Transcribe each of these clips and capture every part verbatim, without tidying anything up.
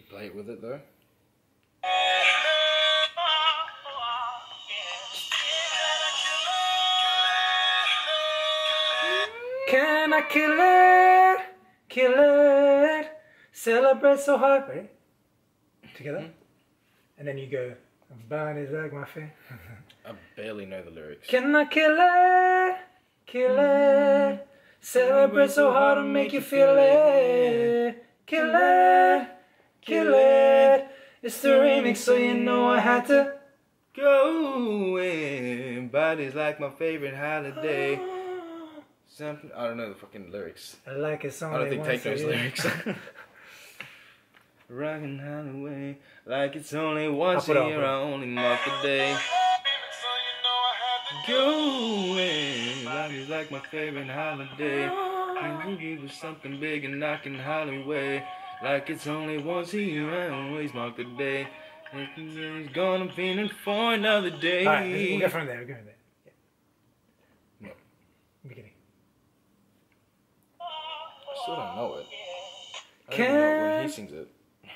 Play it with it though. Can I kill it? Kill it. Celebrate so hard. Ready? Together. Mm-hmm. And then you go, body's like my face. I barely know the lyrics. Can I kill it? Kill mm-hmm. it. Celebrate so hard to make you feel it. Kill it. Kill it. It's the remix, so you know I had to go in. Body's like my favorite holiday. Something, I don't know the fucking lyrics. I like it so I don't think take those lyrics. Rockin' holiday, like it's only once a year. I only mark the day. Going, body's like my favorite holiday. It was something big and I can holler away. Like it's only once a year. I always mark the day. It's gone. I'm feeling for another day. Alright, we'll go from there. We'll go from there. Yeah. No. Beginning. I still don't know it. I can, don't know when he sings it.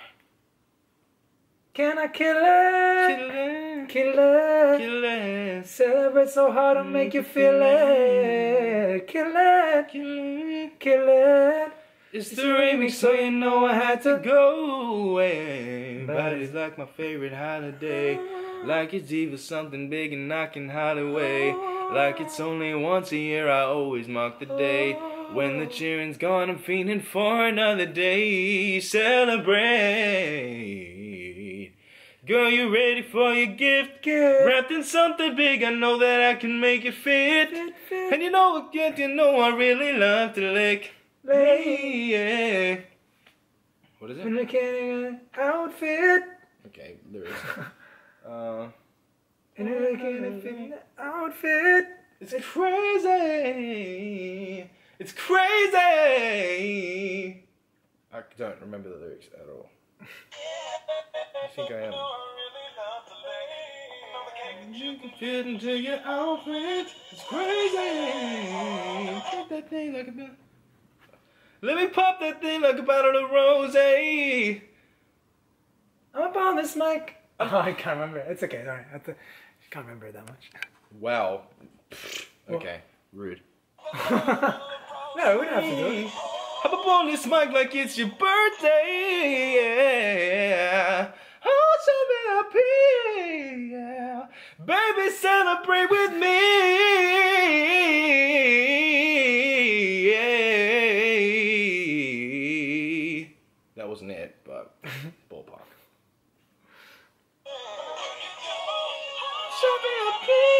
Can I kill it? Kill it. Kill it. Kill it. Celebrate so hard to make you feel it. Kill it. Kill it. Kill it. It's the remix, so you know I had to go away. Body's like my favorite holiday. Like it's either something big and I can hide away. Like it's only once a year, I always mark the day. When the cheering's gone, I'm feeling for another day. Celebrate. Girl, you ready for your gift? gift? Wrapped in something big, I know that I can make it fit. fit, fit. And you know what, yet you know I really love to lick. Lay, yeah. What is it? When looking at an outfit. Okay, lyrics. uh, and looking at an outfit. It's crazy. It's crazy. I don't remember the lyrics at all. I think I am. You can fit into your outfit. It's crazy. Pop that thing like a bit. Let me pop that thing like a bottle of rosé. I'm up on this mic. Oh, I can't remember. It's okay. All right. I can't remember it that much. Wow. Okay. Well. Rude. No, we don't have to do it. Hop up on this mic like it's your birthday. Yeah. Oh, so happy. Yeah. Baby, celebrate with me. Yeah. That wasn't it, but ballpark. So happy.